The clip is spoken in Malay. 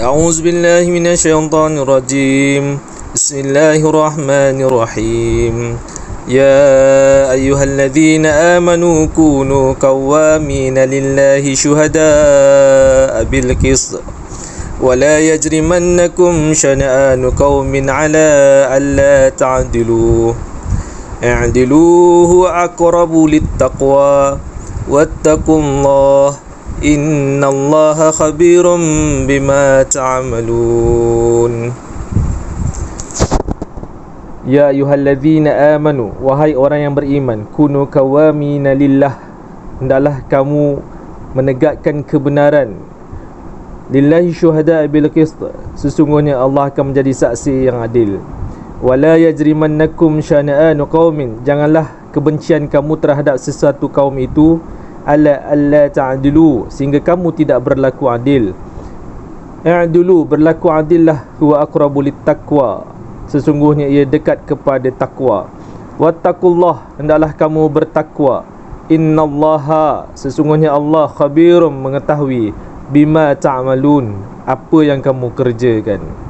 أعوذ بالله من الشيطان الرجيم. بسم الله الرحمن الرحيم. يا أيها الذين آمنوا كونوا قوامين لله شهداء بالقسط ولا يجرمنكم شنآن قوم على ألا تعدلوا اعدلوا هو أقرب للتقوى واتقوا الله innallaha khabirum bima ta'malun. Ya ayyuhallazina amanu, wahai orang yang beriman, kunu qawamina lillah, hendaklah kamu menegakkan kebenaran. Lillahi syuhada bil qist, sesungguhnya Allah akan menjadi saksi yang adil. Wala yajrimannakum syana'anu qaumin, janganlah kebencian kamu terhadap sesuatu kaum itu alla ta'dilu, sehingga kamu tidak berlaku adil. I'dilu, berlaku adillah, huwa aqrabu littaqwa, sesungguhnya ia dekat kepada takwa. Wattaqullah, hendaklah kamu bertakwa. Innallaha, sesungguhnya Allah khabirum, mengetahui, bima ta'malun, apa yang kamu kerjakan.